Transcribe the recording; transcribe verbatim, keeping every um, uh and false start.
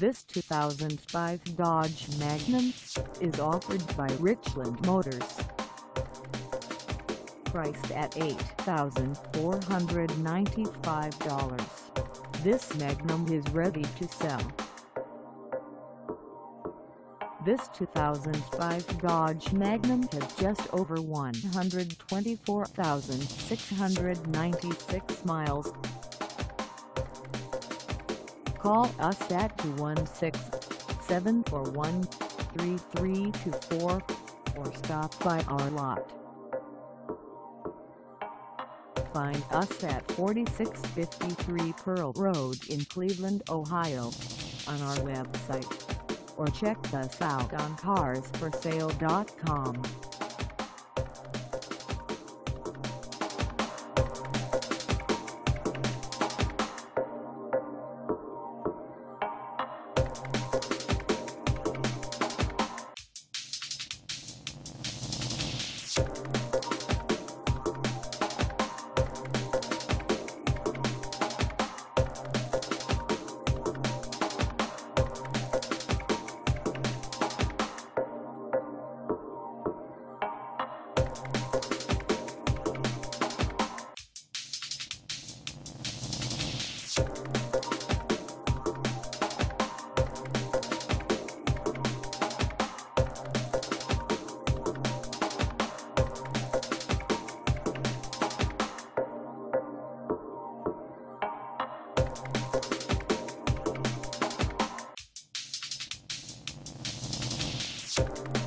This two thousand five Dodge Magnum is offered by Richland Motors. Priced at eight thousand four hundred ninety-five dollars, this Magnum is ready to sell. This two thousand five Dodge Magnum has just over one hundred twenty-four thousand six hundred ninety-six miles. Call us at two one six, seven four one, three three two four or stop by our lot. Find us at forty-six fifty-three Pearl Road in Cleveland, Ohio, on our website, or check us out on cars for sale dot com. You